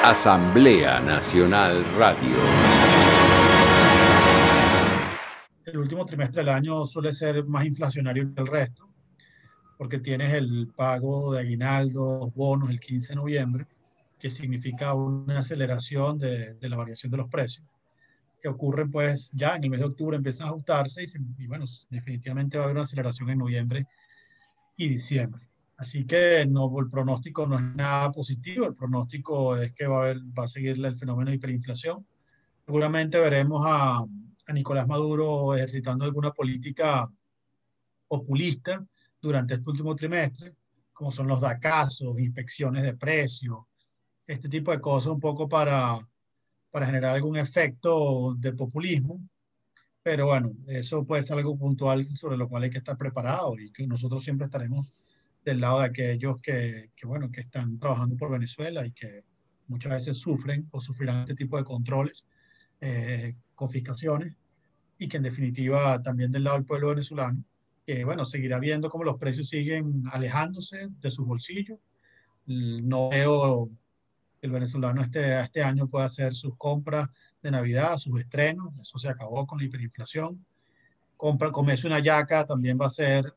Asamblea Nacional Radio. El último trimestre del año suele ser más inflacionario que el resto, porque tienes el pago de aguinaldos, bonos el 15 de noviembre, que significa una aceleración de la variación de los precios, que ocurren pues ya en el mes de octubre, empiezan a ajustarse y bueno, definitivamente va a haber una aceleración en noviembre y diciembre. Así que no, el pronóstico no es nada positivo, el pronóstico es que va a seguir el fenómeno de hiperinflación. Seguramente veremos a Nicolás Maduro ejercitando alguna política populista durante este último trimestre, como son los DACazos, inspecciones de precios, este tipo de cosas un poco para generar algún efecto de populismo. Pero bueno, eso puede ser algo puntual sobre lo cual hay que estar preparado y que nosotros siempre estaremos del lado de aquellos bueno, que están trabajando por Venezuela y que muchas veces sufren o sufrirán este tipo de controles, confiscaciones, y que en definitiva también del lado del pueblo venezolano, que bueno, seguirá viendo cómo los precios siguen alejándose de sus bolsillos. No veo que el venezolano este año pueda hacer sus compras de Navidad, sus estrenos, eso se acabó con la hiperinflación. Comerse una yaca también va a ser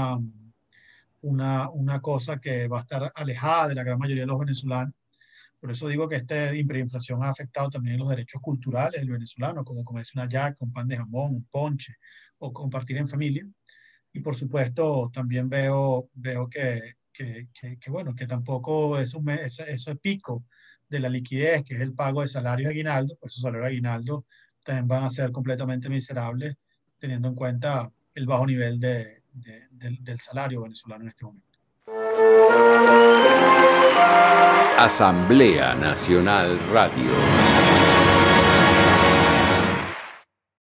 una cosa que va a estar alejada de la gran mayoría de los venezolanos. Por eso digo que esta hiperinflación ha afectado también los derechos culturales del venezolano, como comerse una yaca, un pan de jamón, un ponche o compartir en familia. Y por supuesto, también veo bueno, que tampoco ese pico de la liquidez, que es el pago de salarios de aguinaldo, pues esos salarios de aguinaldo también van a ser completamente miserables, teniendo en cuenta el bajo nivel del salario venezolano en este momento. Asamblea Nacional Radio.